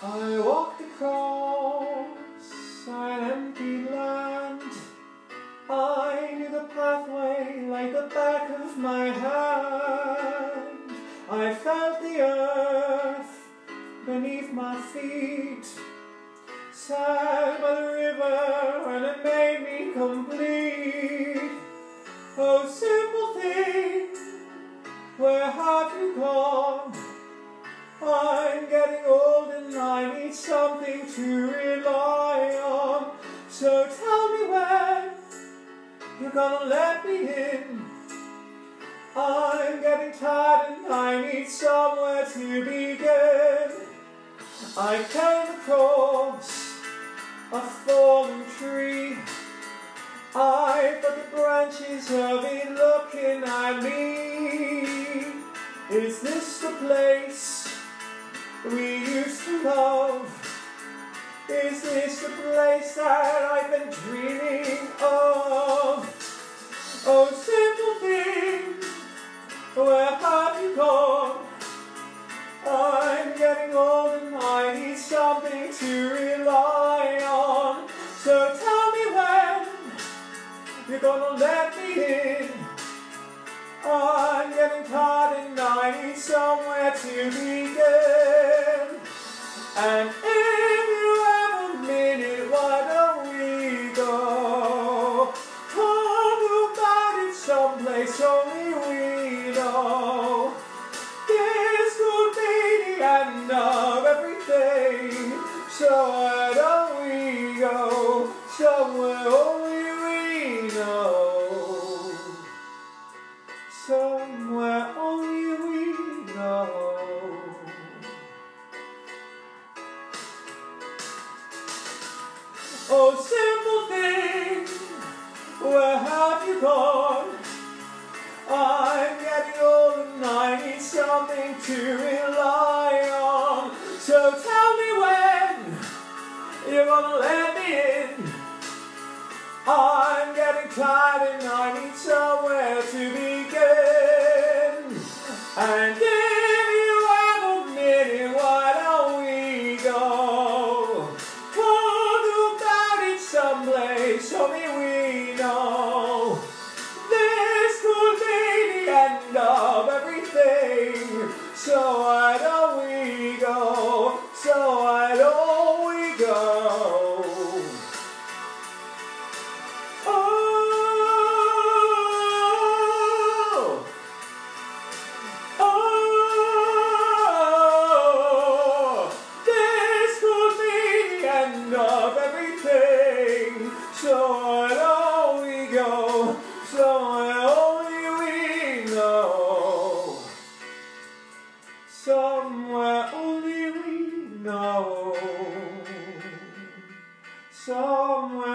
I walked across an empty land. I knew the pathway like the back of my hand. I felt the earth beneath my feet, sat by the river and it made me complete. Oh, simple thing, where have you gone? I'm getting old and I need something to rely on. So tell me when you're gonna let me in. I'm getting tired and I need somewhere to begin. I came across a fallen tree. I felt the branches of it looking at me. Is this the place we used to love? Is this the place that I've been dreaming of? Oh, simple thing, where have you gone? I'm getting old and I need something to rely on. So tell me when you're gonna let me in. I'm getting tired and I need somewhere to begin. And if you have a minute, why don't we go talk about it someplace only we know? This could be the end of everything, so why don't we go somewhere only we know? Somewhere only we know. Oh, simple thing, where have you gone? I'm getting old and I need something to rely on. So tell me when you're gonna let me in. I'm getting tired and I need somewhere to begin. And if you have a minute, why don't we go talk about it someplace only we know? This could be the end of everything, so why don't we go? So why don't we go? Of everything, so why don't we go somewhere only we know? Somewhere only we know. Somewhere